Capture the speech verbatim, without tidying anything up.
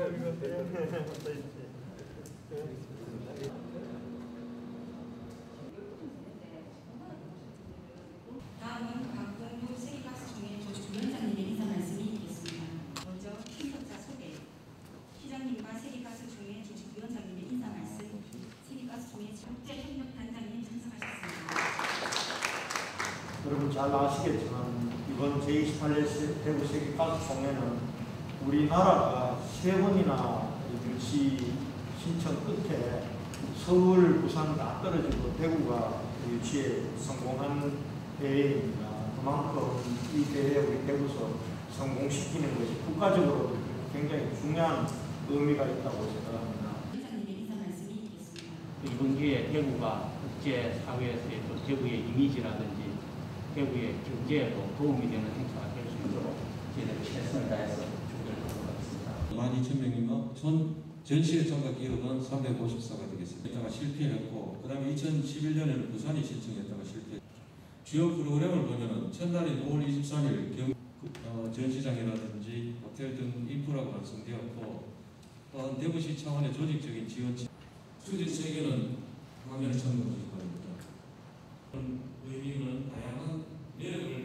다음은 강동구 세계가스총회 조직위원장님의 인사 말씀이 있겠습니다. 먼저 신석자 소개, 시장님과 세계가스총회 조직위원장님의 인사 말씀, 세계가스총회 국제협력단장님 참석하셨습니다. 여러분 잘 아시겠지만 이번 제이십팔 회 대구 세계가스총회는 우리나라가 세 번이나 유치 신청 끝에 서울, 부산 다 떨어지고 대구가 유치에 성공한 대회입니다. 그만큼 이 대회 우리 대구에서 성공시키는 것이 국가적으로 굉장히 중요한 의미가 있다고 생각합니다. 회장님의 인사 말씀이 있겠습니다. 이번 기회에 대구가 국제 사회에서의 또 대구의 이미지라든지 대구의 경제에도 도움이 되는 행사가 될 수 있도록 저희들이 최선을 다해서 준비를 하도록 하겠습니다. 만 이천 명이면 전 전시회 참가 기록은 삼백오십사가 되겠습니다. 이따가 실패했고, 그 다음에 이천십일 년에는 부산이 신청했다가 실패. 주요 프로그램을 보면은 첫날인 오월 이십삼일 경, 어, 전시장이라든지 호텔 등 인프라가 완성되었고, 또한 대구시 차원의 조직적인 지원, 수질 세계는 화면을 참고해 주실 겁니다. 의미는 다양한 매력을